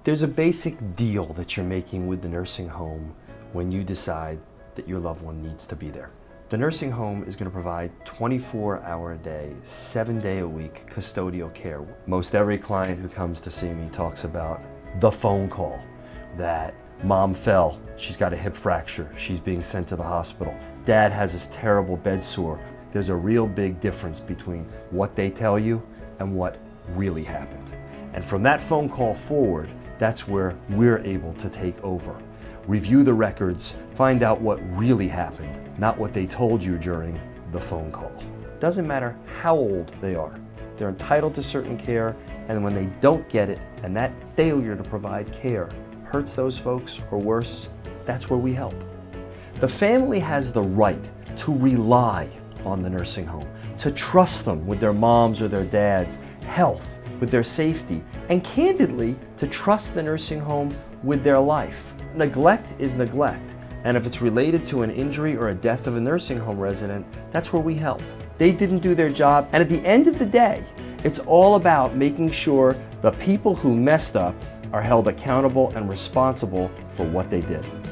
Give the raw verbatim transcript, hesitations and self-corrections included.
There's a basic deal that you're making with the nursing home when you decide that your loved one needs to be there. The nursing home is going to provide twenty-four hour a day, seven day a week custodial care. Most every client who comes to see me talks about the phone call, that mom fell, she's got a hip fracture, she's being sent to the hospital. Dad has this terrible bed sore. There's a real big difference between what they tell you and what really happened. And from that phone call forward, that's where we're able to take over. Review the records, find out what really happened, not what they told you during the phone call. Doesn't matter how old they are. They're entitled to certain care, and when they don't get it, and that failure to provide care hurts those folks, or worse, that's where we help. The family has the right to rely on the nursing home, to trust them with their moms or their dads' health, with their safety, and candidly, to trust the nursing home with their life. Neglect is neglect, and if it's related to an injury or a death of a nursing home resident, that's where we help. They didn't do their job, and at the end of the day, it's all about making sure the people who messed up are held accountable and responsible for what they did.